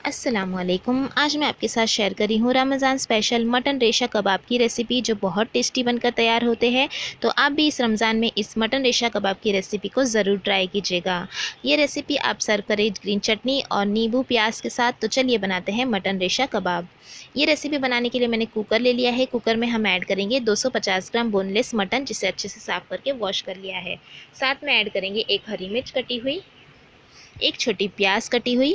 अस्सलामुअलैकुम। आज मैं आपके साथ शेयर कर रही हूँ रमज़ान स्पेशल मटन रेशा कबाब की रेसिपी, जो बहुत टेस्टी बनकर तैयार होते हैं। तो आप भी इस रमज़ान में इस मटन रेशा कबाब की रेसिपी को ज़रूर ट्राई कीजिएगा। ये रेसिपी आप सर्व करें ग्रीन चटनी और नींबू प्याज के साथ। तो चलिए बनाते हैं मटन रेशा कबाब। ये रेसिपी बनाने के लिए मैंने कुकर ले लिया है। कुकर में हम ऐड करेंगे 250 ग्राम बोनलेस मटन, जिसे अच्छे से साफ़ करके वॉश कर लिया है। साथ में ऐड करेंगे एक हरी मिर्च कटी हुई, एक छोटी प्याज कटी हुई,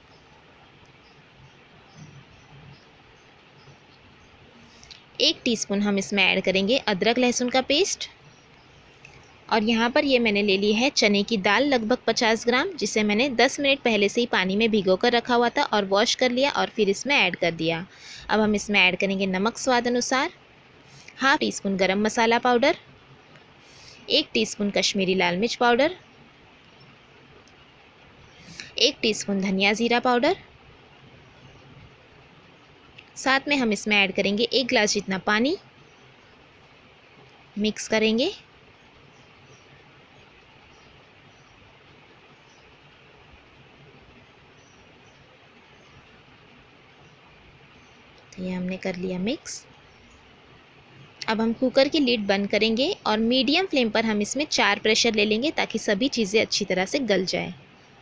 एक टीस्पून हम इसमें ऐड करेंगे अदरक लहसुन का पेस्ट। और यहाँ पर ये मैंने ले ली है चने की दाल लगभग 50 ग्राम, जिसे मैंने 10 मिनट पहले से ही पानी में भिगो कर रखा हुआ था और वॉश कर लिया और फिर इसमें ऐड कर दिया। अब हम इसमें ऐड करेंगे नमक स्वाद अनुसार, half teaspoon garam masala powder, 1 teaspoon Kashmiri लाल मिर्च पाउडर, 1 टीस्पून धनिया ज़ीरा पाउडर। साथ में हम इसमें ऐड करेंगे 1 गिलास जितना पानी। मिक्स करेंगे। तो ये हमने कर लिया मिक्स। अब हम कुकर की लिड बंद करेंगे और मीडियम फ्लेम पर हम इसमें 4 प्रेशर ले लेंगे, ताकि सभी चीज़ें अच्छी तरह से गल जाए।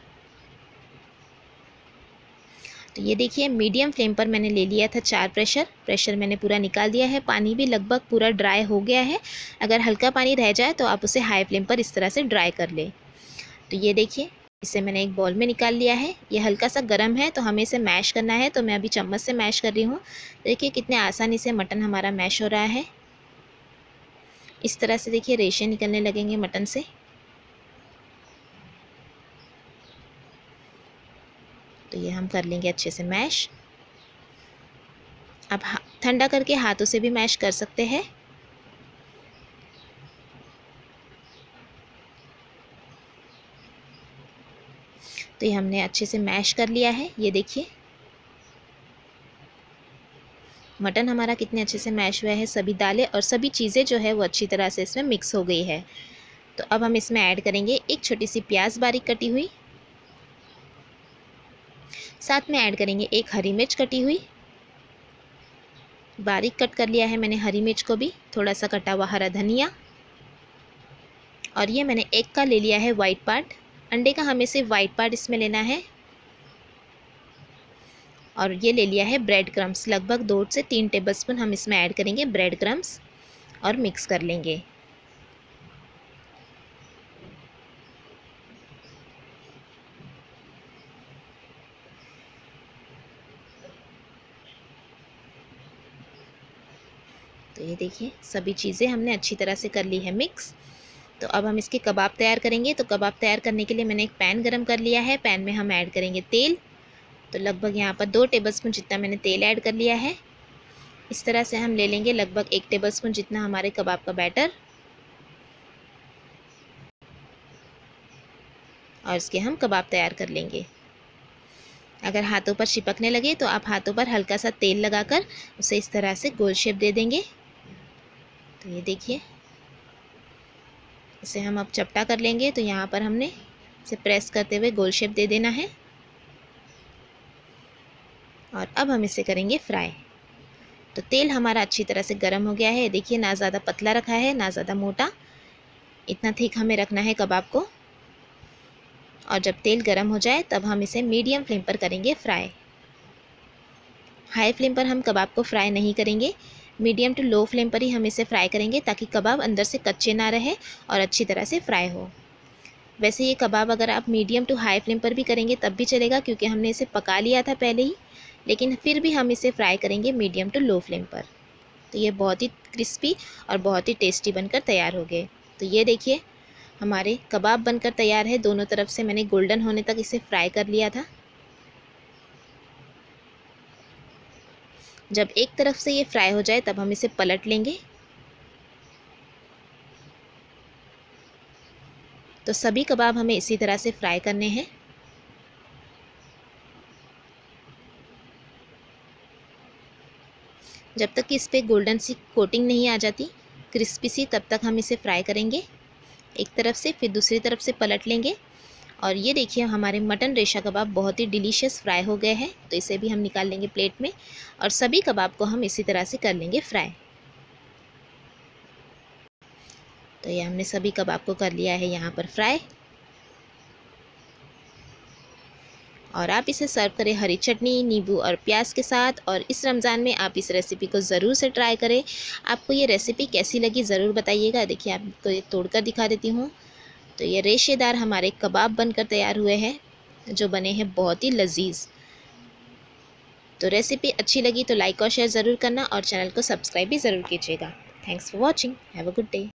तो ये देखिए मीडियम फ्लेम पर मैंने ले लिया था 4 प्रेशर मैंने पूरा निकाल दिया है। पानी भी लगभग पूरा ड्राई हो गया है। अगर हल्का पानी रह जाए तो आप उसे हाई फ्लेम पर इस तरह से ड्राई कर ले। तो ये देखिए, इसे मैंने एक बॉल में निकाल लिया है। ये हल्का सा गर्म है तो हमें इसे मैश करना है। तो मैं अभी चम्मच से मैश कर रही हूँ। देखिए कितने आसानी से मटन हमारा मैश हो रहा है। इस तरह से देखिए रेशे निकलने लगेंगे मटन से। तो ये हम कर लेंगे अच्छे से मैश। अब ठंडा करके हाथों से भी मैश कर सकते हैं। तो ये हमने अच्छे से मैश कर लिया है। ये देखिए मटन हमारा कितने अच्छे से मैश हुआ है। सभी दालें और सभी चीज़ें जो है वो अच्छी तरह से इसमें मिक्स हो गई है। तो अब हम इसमें ऐड करेंगे एक छोटी सी प्याज बारीक कटी हुई। साथ में ऐड करेंगे एक हरी मिर्च कटी हुई। बारीक कट कर लिया है मैंने हरी मिर्च को भी। थोड़ा सा कटा हुआ हरा धनिया। और ये मैंने एग का ले लिया है वाइट पार्ट। अंडे का हमें सिर्फ वाइट पार्ट इसमें लेना है। और ये ले लिया है ब्रेड क्रम्स, लगभग 2 से 3 टेबलस्पून हम इसमें ऐड करेंगे ब्रेड क्रम्स और मिक्स कर लेंगे। तो ये देखिए सभी चीज़ें हमने अच्छी तरह से कर ली है मिक्स। तो अब हम इसके कबाब तैयार करेंगे। तो कबाब तैयार करने के लिए मैंने एक पैन गरम कर लिया है। पैन में हम ऐड करेंगे तेल। तो लगभग यहाँ पर 2 टेबलस्पून जितना मैंने तेल ऐड कर लिया है। इस तरह से हम ले लेंगे लगभग 1 टेबलस्पून जितना हमारे कबाब का बैटर। और इसके हम कबाब तैयार कर लेंगे। अगर हाथों पर चिपकने लगे तो आप हाथों पर हल्का सा तेल लगाकर उसे इस तरह से गोल शेप दे देंगे। तो ये देखिए इसे हम अब चपटा कर लेंगे। तो यहाँ पर हमने इसे प्रेस करते हुए गोल शेप दे देना है। और अब हम इसे करेंगे फ्राई। तो तेल हमारा अच्छी तरह से गर्म हो गया है। देखिए ना ज़्यादा पतला रखा है ना ज़्यादा मोटा, इतना थिक हमें रखना है कबाब को। और जब तेल गर्म हो जाए तब हम इसे मीडियम फ्लेम पर करेंगे फ्राई। हाई फ्लेम पर हम कबाब को फ्राई नहीं करेंगे। मीडियम टू लो फ्लेम पर ही हम इसे फ्राई करेंगे, ताकि कबाब अंदर से कच्चे ना रहे और अच्छी तरह से फ्राई हो। वैसे ये कबाब अगर आप मीडियम टू हाई फ्लेम पर भी करेंगे तब भी चलेगा, क्योंकि हमने इसे पका लिया था पहले ही। लेकिन फिर भी हम इसे फ्राई करेंगे मीडियम टू लो फ्लेम पर। तो ये बहुत ही क्रिस्पी और बहुत ही टेस्टी बनकर तैयार हो गए। तो ये देखिए हमारे कबाब बनकर तैयार है। दोनों तरफ से मैंने गोल्डन होने तक इसे फ्राई कर लिया था। जब एक तरफ से ये फ्राई हो जाए तब हम इसे पलट लेंगे। तो सभी कबाब हमें इसी तरह से फ्राई करने हैं। जब तक कि इस पर गोल्डन सी कोटिंग नहीं आ जाती, क्रिस्पी सी, तब तक हम इसे फ्राई करेंगे। एक तरफ से फिर दूसरी तरफ से पलट लेंगे और ये देखिए हमारे मटन रेशा कबाब बहुत ही डिलीशियस फ्राई हो गए हैं। तो इसे भी हम निकाल लेंगे प्लेट में और सभी कबाब को हम इसी तरह से कर लेंगे फ्राई। तो ये हमने सभी कबाब को कर लिया है यहाँ पर फ्राई। और आप इसे सर्व करें हरी चटनी, नींबू और प्याज के साथ। और इस रमज़ान में आप इस रेसिपी को ज़रूर से ट्राई करें। आपको ये रेसिपी कैसी लगी ज़रूर बताइएगा। देखिए आपको ये तोड़कर दिखा देती हूँ। तो ये रेशेदार हमारे कबाब बनकर तैयार हुए हैं, जो बने हैं बहुत ही लजीज। तो रेसिपी अच्छी लगी तो लाइक और शेयर ज़रूर करना और चैनल को सब्सक्राइब भी ज़रूर कीजिएगा। Thanks for watching. Have a good day.